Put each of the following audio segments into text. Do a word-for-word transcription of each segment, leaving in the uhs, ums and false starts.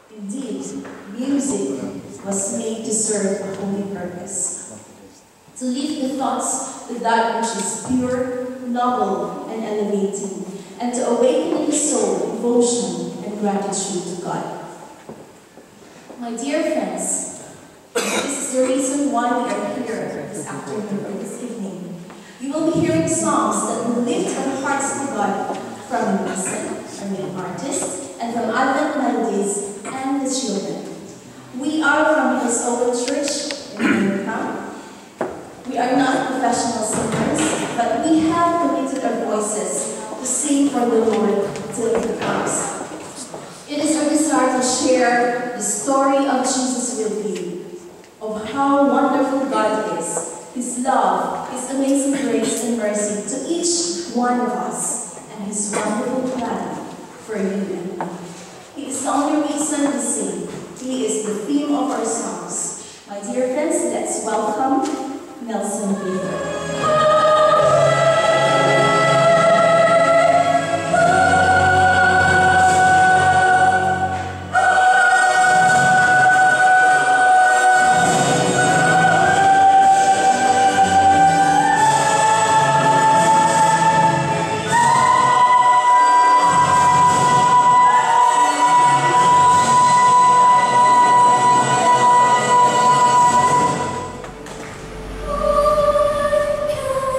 Indeed, music was made to serve a holy purpose, to lift the thoughts with that which is pure, noble, and elevating, and to awaken in the soul devotion and gratitude to God. My dear friends, this is the reason why we are here this afternoon or this evening. You will be hearing songs that will lift our hearts to God from Kneelcen, our main artist, and from Advent Melodies and the children. We are from Halesowen Church in America. We are not professional singers, but we have committed our voices to sing for the Lord till He comes. It is our desire to share the story of Jesus with you, of how wonderful God is, His love, His amazing grace and mercy to each one of us, and His wonderful plan for you and me. He is the only reason we sing. He is the theme of our songs. My dear friends, let's welcome Kneelcen Peter. Oh,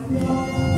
Lord.